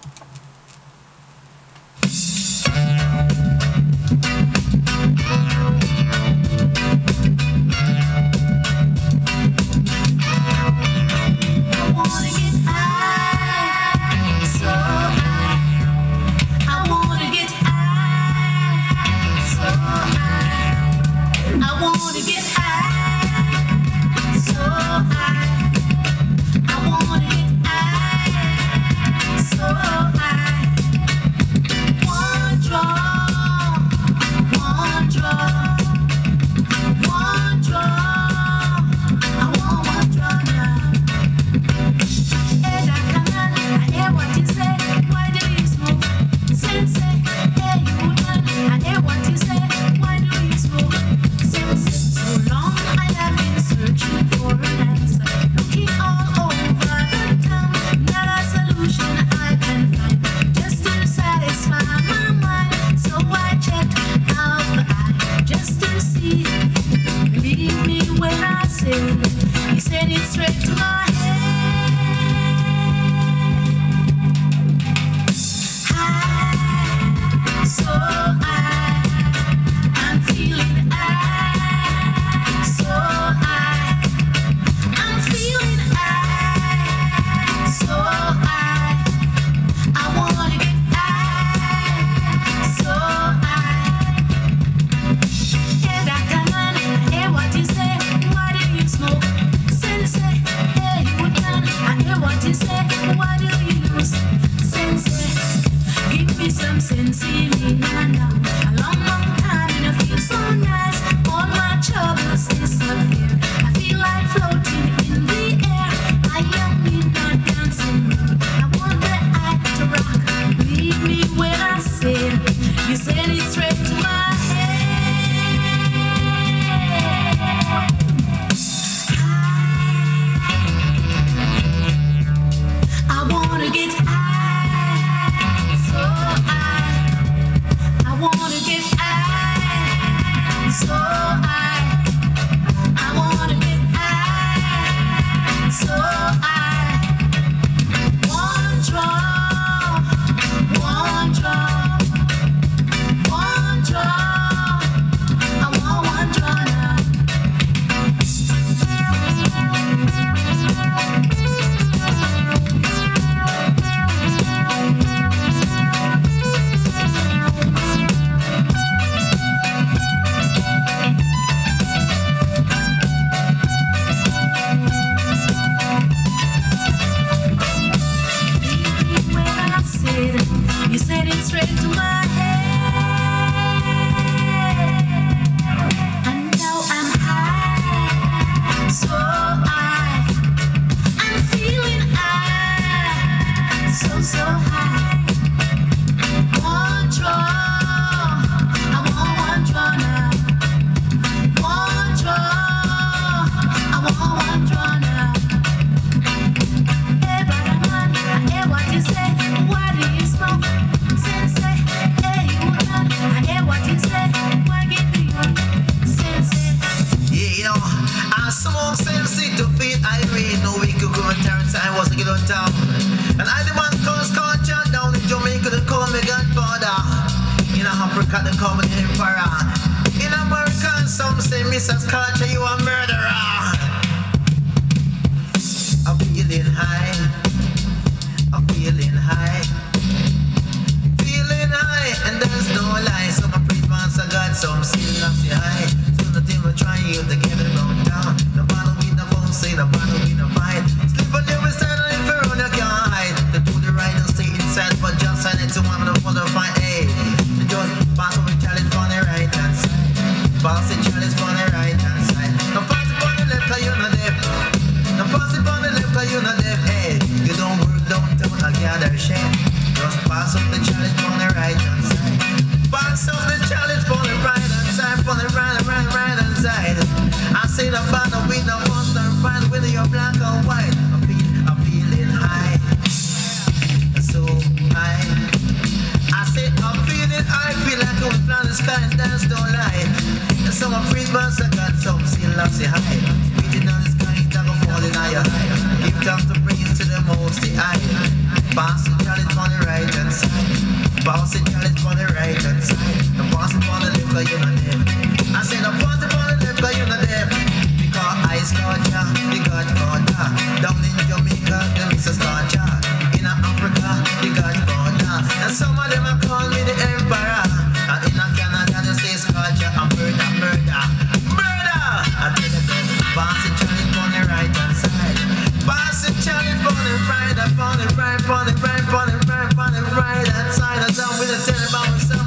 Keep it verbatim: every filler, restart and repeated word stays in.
Give thanks to bring it to the most high. Pass the challenge on the right. Pass it, girl, it's on the right hand side. The pass it on the left, cause you're not deaf. I said, the pass it on the left, cause you're not deaf. Because I scorcher, the God father. Down in Jamaica, the Missus Scorcher. In Africa, the God father. And some of them call me the emperor. And in Canada, they say scorcher and murder, murder, murder. I tell you that, pass it, challenge on the right hand side. Pass it, challenge on the right, on the right, on the right, on the right, on the right hand side. That's how I'm gonna tell about myself.